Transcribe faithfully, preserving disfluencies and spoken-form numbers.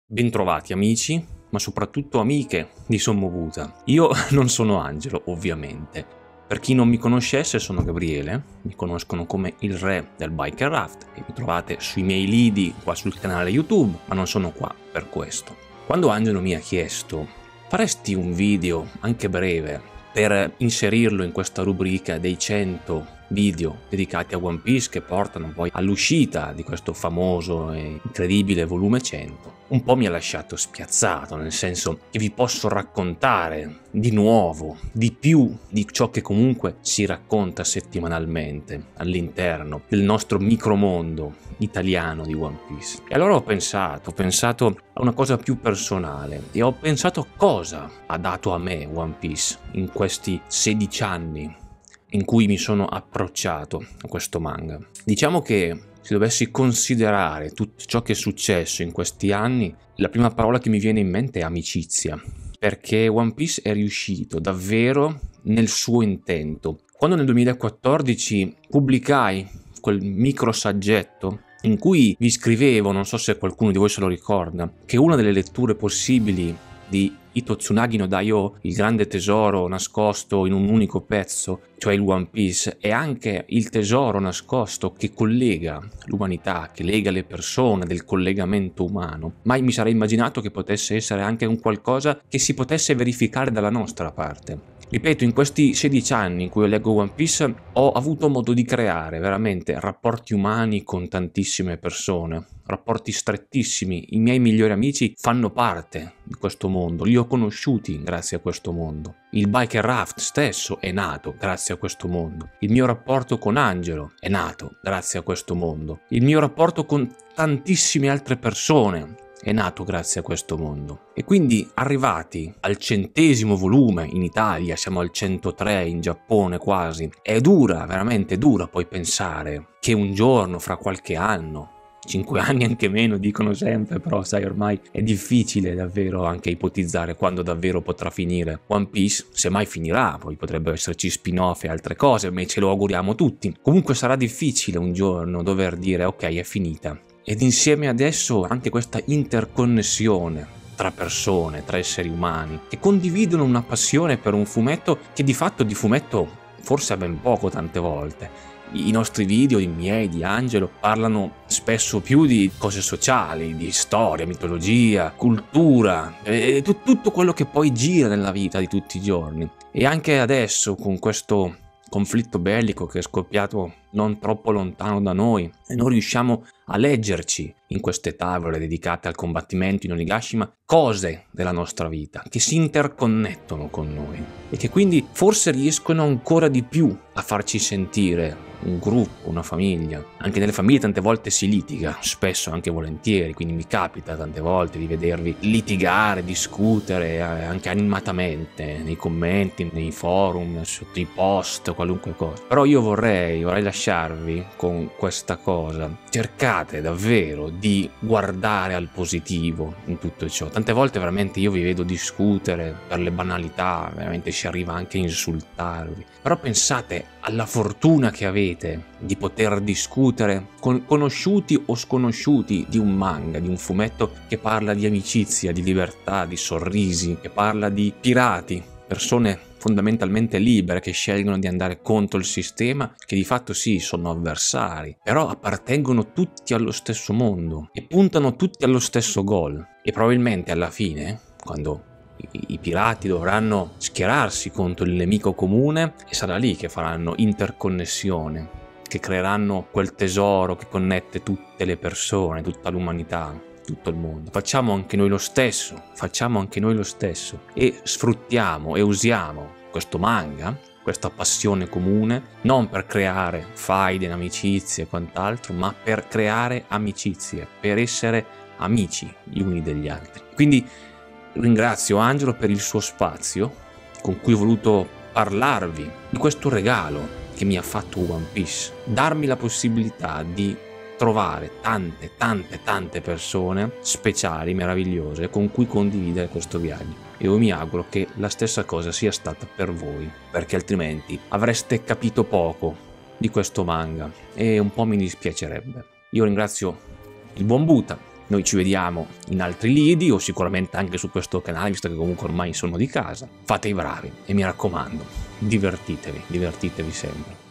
Bentrovati amici, ma soprattutto amiche di Sommo Buddha. Io non sono Angelo, ovviamente. Per chi non mi conoscesse, sono Gabriele, mi conoscono come il re del Biker Raft e mi trovate sui miei lidi qua sul canale YouTube, ma non sono qua per questo. Quando Angelo mi ha chiesto, faresti un video, anche breve, per inserirlo in questa rubrica dei cento video dedicati a One Piece che portano poi all'uscita di questo famoso e incredibile volume cento, un po' mi ha lasciato spiazzato, nel senso che vi posso raccontare di nuovo, di più di ciò che comunque si racconta settimanalmente all'interno del nostro micromondo italiano di One Piece. E allora ho pensato, ho pensato a una cosa più personale e ho pensato a cosa ha dato a me One Piece in questi sedici anni in cui mi sono approcciato a questo manga. Diciamo che se dovessi considerare tutto ciò che è successo in questi anni, la prima parola che mi viene in mente è amicizia, perché One Piece è riuscito davvero nel suo intento. Quando nel duemilaquattordici pubblicai quel micro saggetto in cui vi scrivevo, non so se qualcuno di voi se lo ricorda, che una delle letture possibili di Ito Tsunagi no Daioh, il grande tesoro nascosto in un unico pezzo, cioè il One Piece, è anche il tesoro nascosto che collega l'umanità, che lega le persone, del collegamento umano. Mai mi sarei immaginato che potesse essere anche un qualcosa che si potesse verificare dalla nostra parte. Ripeto, in questi sedici anni in cui io leggo One Piece ho avuto modo di creare veramente rapporti umani con tantissime persone, rapporti strettissimi. I miei migliori amici fanno parte di questo mondo, li ho conosciuti grazie a questo mondo. Il Biker Raft stesso è nato grazie a questo mondo. Il mio rapporto con Angelo è nato grazie a questo mondo. Il mio rapporto con tantissime altre persone è nato grazie a questo mondo. E quindi arrivati al centesimo volume in Italia, siamo al centotré in Giappone quasi, è dura, veramente dura poi pensare che un giorno, fra qualche anno, cinque anni anche meno dicono sempre, però sai ormai è difficile davvero anche ipotizzare quando davvero potrà finire One Piece, se mai finirà, poi potrebbero esserci spin-off e altre cose, ma ce lo auguriamo tutti. Comunque sarà difficile un giorno dover dire ok, è finita. Ed insieme adesso anche questa interconnessione tra persone, tra esseri umani, che condividono una passione per un fumetto che di fatto di fumetto forse ha ben poco tante volte. I nostri video, i miei, di Angelo, parlano spesso più di cose sociali, di storia, mitologia, cultura, e tutto quello che poi gira nella vita di tutti i giorni. E anche adesso, con questo conflitto bellico che è scoppiato non troppo lontano da noi e non riusciamo a leggerci in queste tavole dedicate al combattimento in Onigashima cose della nostra vita che si interconnettono con noi e che quindi forse riescono ancora di più a farci sentire un gruppo, una famiglia. Anche nelle famiglie tante volte si litiga, spesso anche volentieri, quindi mi capita tante volte di vedervi litigare, discutere anche animatamente nei commenti, nei forum, sotto i post, qualunque cosa. Però io vorrei, vorrei lasciarvi con questa cosa. Cercate davvero di guardare al positivo in tutto ciò. Tante volte veramente io vi vedo discutere per le banalità, veramente si arriva anche a insultarvi. Però pensate alla fortuna che avete di poter discutere con conosciuti o sconosciuti di un manga, di un fumetto che parla di amicizia, di libertà, di sorrisi, che parla di pirati, persone fondamentalmente libere che scelgono di andare contro il sistema, che di fatto sì, sono avversari, però appartengono tutti allo stesso mondo e puntano tutti allo stesso goal. E probabilmente alla fine, quando i, i pirati dovranno schierarsi contro il nemico comune, e sarà lì che faranno interconnessione, che creeranno quel tesoro che connette tutte le persone, tutta l'umanità, tutto il mondo. Facciamo anche noi lo stesso, facciamo anche noi lo stesso e sfruttiamo e usiamo questo manga, questa passione comune, non per creare faide, amicizie e quant'altro, ma per creare amicizie, per essere amici gli uni degli altri. Quindi ringrazio Angelo per il suo spazio con cui ho voluto parlarvi di questo regalo che mi ha fatto One Piece, darmi la possibilità di trovare tante, tante, tante persone speciali, meravigliose, con cui condividere questo viaggio. E io mi auguro che la stessa cosa sia stata per voi, perché altrimenti avreste capito poco di questo manga e un po' mi dispiacerebbe. Io ringrazio il buon Buddha Noi ci vediamo in altri lidi o sicuramente anche su questo canale, visto che comunque ormai sono di casa. Fate i bravi e mi raccomando, divertitevi, divertitevi sempre.